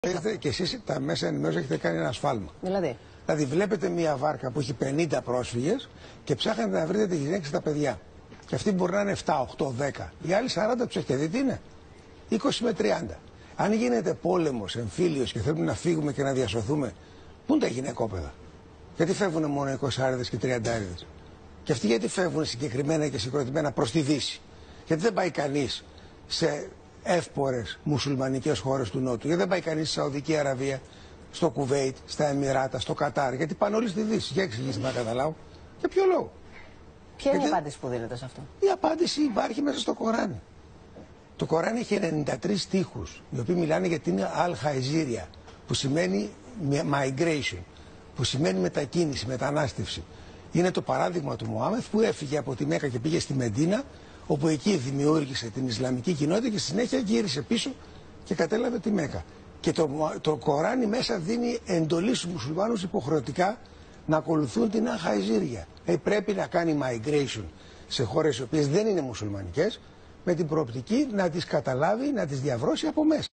Και εσείς τα μέσα ενημέρωσης έχετε κάνει ένα σφάλμα. Δηλαδή βλέπετε μια βάρκα που έχει 50 πρόσφυγες και ψάχνετε να βρείτε τις γυναίκες και τα παιδιά. Και αυτοί μπορεί να είναι 7, 8, 10. Οι άλλοι 40 τους έχετε δει τι είναι. 20 με 30. Αν γίνεται πόλεμος, εμφύλιος και θέλουμε να φύγουμε και να διασωθούμε, πού είναι τα γυναικόπαιδα? Γιατί φεύγουν μόνο 20άριδες και 30άριδες? Και αυτοί γιατί φεύγουν συγκεκριμένα και συγκροτημένα προς τη Δύση? Γιατί δεν πάει κανείς σε εύπορες μουσουλμανικές χώρες του Νότου? Γιατί δεν πάει κανείς στη Σαουδική Αραβία, στο Κουβέιτ, στα Εμιράτα, στο Κατάρ? Γιατί πάνε όλοι στη Δύση? Για εξηγήστε να καταλάβω. Για ποιο λόγο? Ποια είναι η απάντηση που δίνετε σε αυτό? Η απάντηση υπάρχει μέσα στο Κοράνι. Το Κοράνι έχει 93 στίχους, οι οποίοι μιλάνε για την Al-Hajirya, που σημαίνει migration, που σημαίνει μετακίνηση, μετανάστευση. Είναι το παράδειγμα του Μωάμεθ που έφυγε από τη Μέκα και πήγε στη Μεντίνα, όπου εκεί δημιούργησε την Ισλαμική κοινότητα και στη συνέχεια γύρισε πίσω και κατέλαβε τη Μέκα. Και το Κοράνι μέσα δίνει εντολή στους μουσουλμάνους υποχρεωτικά να ακολουθούν την Al-Hajirya. Πρέπει να κάνει migration σε χώρες οι οποίες δεν είναι μουσουλμανικές, με την προοπτική να τις καταλάβει, να τις διαβρώσει από μέσα.